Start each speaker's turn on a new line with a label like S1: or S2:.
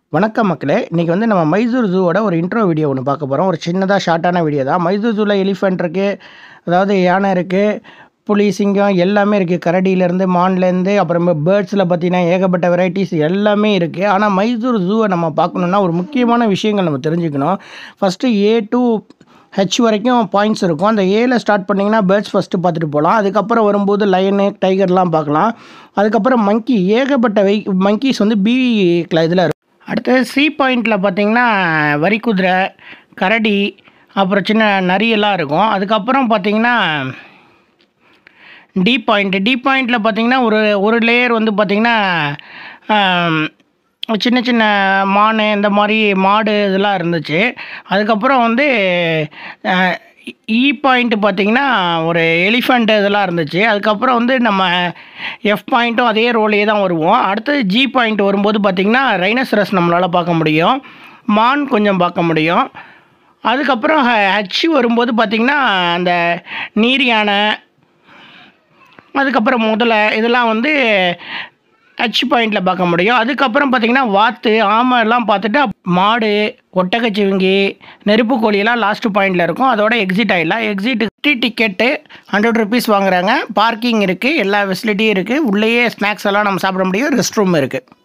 S1: வணக்கம் மக்களே. இன்றைக்கி வந்து நம்ம மைசூர் ஜூவோட ஒரு இன்ட்ரோ வீடியோ ஒன்று பார்க்க போகிறோம். ஒரு சின்னதாக ஷார்ட்டான வீடியோ தான். மைசூர் ஜூவில் எலிஃபெண்ட் இருக்குது, அதாவது யானை இருக்குது, புலி, சிங்கம் எல்லாமே இருக்குது. கரடியிலேருந்து மான்லேருந்து அப்புறமா பேர்ட்ஸில் பார்த்திங்கன்னா ஏகப்பட்ட வெரைட்டிஸ் எல்லாமே இருக்குது. ஆனால் மைசூர் ஜூவை நம்ம பார்க்கணுன்னா ஒரு முக்கியமான விஷயங்கள் நம்ம தெரிஞ்சுக்கணும். ஃபஸ்ட்டு A to H வரைக்கும் பாயிண்ட்ஸ் இருக்கும். அந்த ஏல ஸ்டார்ட் பண்ணிங்கன்னா பேர்ட்ஸ் ஃபஸ்ட்டு பார்த்துட்டு போகலாம். அதுக்கப்புறம் வரும்போது லயனு, டைகர்லாம் பார்க்கலாம். அதுக்கப்புறம் மங்கி, ஏகப்பட்ட மங்கீஸ் வந்து B இதில் இருக்கும். அடுத்தது C பாயிண்டில் பார்த்திங்கன்னா வரிக்குதிரை, கரடி, அப்புறம் சின்ன நரியெல்லாம் இருக்கும். அதுக்கப்புறம் பார்த்திங்கன்னா D பாயிண்டில் பார்த்திங்கன்னா ஒரு லேயர் வந்து பார்த்திங்கன்னா சின்ன சின்ன மான், இந்த மாதிரி மாடு இதெல்லாம் இருந்துச்சு. அதுக்கப்புறம் வந்து E பாயிண்ட்டு பார்த்திங்கன்னா ஒரு எலிஃபண்ட் இதெல்லாம் இருந்துச்சு. அதுக்கப்புறம் வந்து நம்ம F பாயிண்ட்டும் அதே ரோலையே தான் வருவோம். அடுத்தது G பாயிண்ட் வரும்போது பார்த்திங்கன்னா ரைனோசரஸ் நம்மளால் பார்க்க முடியும், மான் கொஞ்சம் பார்க்க முடியும். அதுக்கப்புறம் H வரும்போது பார்த்திங்கன்னா அந்த நீர் யானை, அதுக்கப்புறம் முதலை இதெல்லாம் வந்து H பாயிண்டில் பார்க்க முடியும். அதுக்கப்புறம் பார்த்திங்கன்னா வாத்து, ஆமை எல்லாம் பார்த்துட்டு மாடு, ஒட்டகச்சிவிங்கி, நெருப்பு கோழியெல்லாம் லாஸ்ட்டு பாயிண்டில் இருக்கும். அதோட எக்ஸிட் ஆகிடலாம். எக்ஸிட்டு டிக்கெட்டு 100 rupees வாங்குறாங்க. பார்க்கிங் இருக்குது, எல்லா ஃபெசிலிட்டியும் இருக்குது. உள்ளேயே ஸ்நாக்ஸ் எல்லாம் நம்ம சாப்பிட முடியும். ரெஸ்ட் ரூம் இருக்குது.